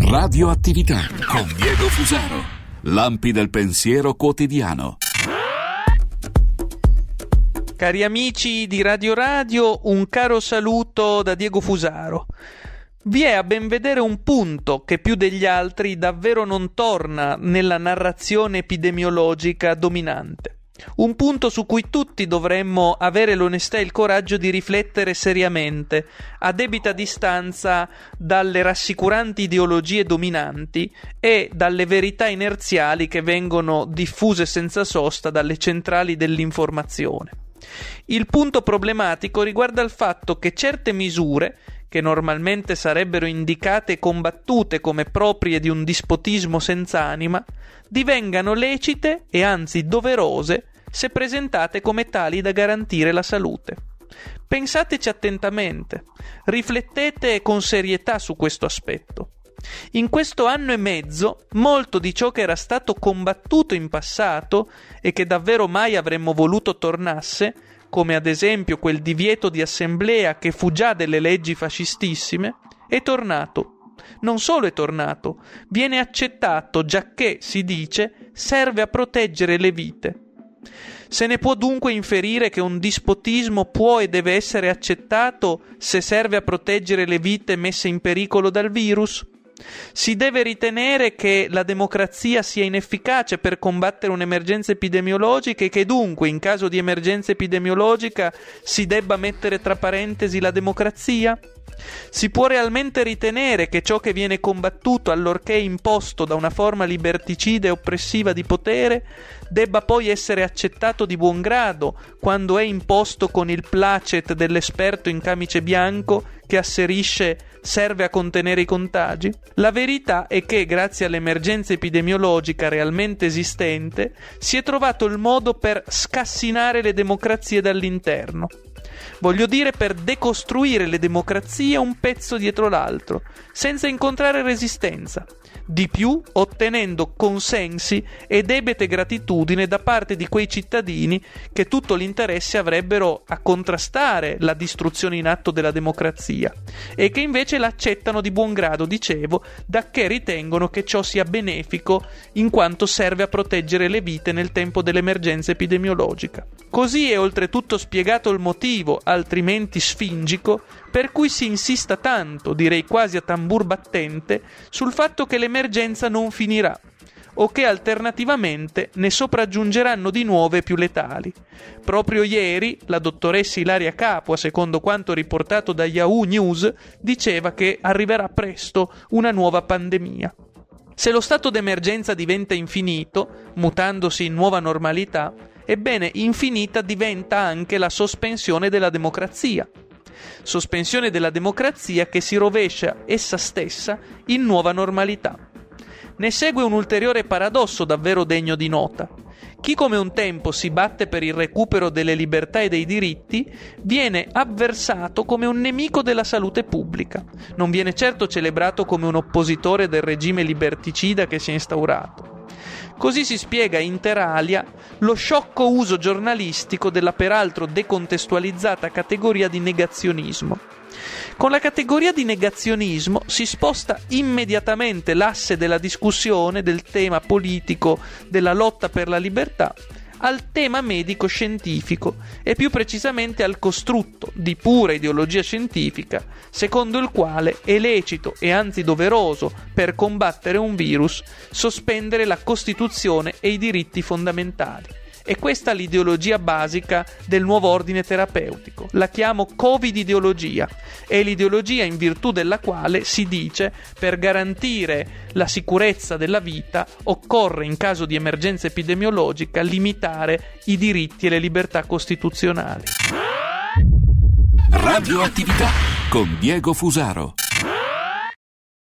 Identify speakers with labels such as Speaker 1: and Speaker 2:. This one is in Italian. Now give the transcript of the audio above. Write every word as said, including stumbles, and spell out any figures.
Speaker 1: Radioattività con Diego Fusaro. Lampi del pensiero quotidiano.
Speaker 2: Cari amici di Radio Radio, un caro saluto da Diego Fusaro. Vi è a ben vedere un punto che più degli altri davvero non torna nella narrazione epidemiologica dominante. Un punto su cui tutti dovremmo avere l'onestà e il coraggio di riflettere seriamente, a debita distanza dalle rassicuranti ideologie dominanti e dalle verità inerziali che vengono diffuse senza sosta dalle centrali dell'informazione. Il punto problematico riguarda il fatto che certe misure, che normalmente sarebbero indicate e combattute come proprie di un dispotismo senza anima, divengano lecite e anzi doverose se presentate come tali da garantire la salute. Pensateci attentamente, riflettete con serietà su questo aspetto. In questo anno e mezzo, molto di ciò che era stato combattuto in passato e che davvero mai avremmo voluto tornasse, come ad esempio quel divieto di assemblea che fu già delle leggi fascistissime, è tornato. Non solo è tornato, viene accettato giacché, si dice, serve a proteggere le vite. Se ne può dunque inferire che un dispotismo può e deve essere accettato se serve a proteggere le vite messe in pericolo dal virus? Si deve ritenere che la democrazia sia inefficace per combattere un'emergenza epidemiologica e che dunque, in caso di emergenza epidemiologica, si debba mettere tra parentesi la democrazia? Si può realmente ritenere che ciò che viene combattuto, allorché imposto da una forma liberticida e oppressiva di potere, debba poi essere accettato di buon grado quando è imposto con il placet dell'esperto in camice bianco che asserisce serve a contenere i contagi? La verità è che, grazie all'emergenza epidemiologica realmente esistente, si è trovato il modo per scassinare le democrazie dall'interno. Voglio dire, per decostruire le democrazie un pezzo dietro l'altro, senza incontrare resistenza. Di più, ottenendo consensi e debite gratitudine da parte di quei cittadini che tutto l'interesse avrebbero a contrastare la distruzione in atto della democrazia e che invece l'accettano di buon grado, dicevo, dacché ritengono che ciò sia benefico in quanto serve a proteggere le vite nel tempo dell'emergenza epidemiologica. Così è oltretutto spiegato il motivo, altrimenti sfingico, per cui si insista tanto, direi quasi a tambur battente, sul fatto che l'emergenza non finirà, o che alternativamente ne sopraggiungeranno di nuove più letali. Proprio ieri la dottoressa Ilaria Capua, secondo quanto riportato da Yahoo News, diceva che arriverà presto una nuova pandemia. Se lo stato d'emergenza diventa infinito, mutandosi in nuova normalità, ebbene infinita diventa anche la sospensione della democrazia. Sospensione della democrazia che si rovescia essa stessa in nuova normalità. Ne segue un ulteriore paradosso davvero degno di nota. Chi come un tempo si batte per il recupero delle libertà e dei diritti viene avversato come un nemico della salute pubblica. Non viene certo celebrato come un oppositore del regime liberticida che si è instaurato. Così si spiega inter alia lo sciocco uso giornalistico della peraltro decontestualizzata categoria di negazionismo. Con la categoria di negazionismo si sposta immediatamente l'asse della discussione del tema politico della lotta per la libertà al tema medico-scientifico e più precisamente al costrutto di pura ideologia scientifica secondo il quale è lecito e anzi doveroso per combattere un virus sospendere la Costituzione e i diritti fondamentali. E questa è l'ideologia basica del nuovo ordine terapeutico. La chiamo Covid-ideologia. È l'ideologia in virtù della quale si dice per garantire la sicurezza della vita occorre in caso di emergenza epidemiologica limitare i diritti e le libertà costituzionali.
Speaker 1: Radioattività con Diego Fusaro.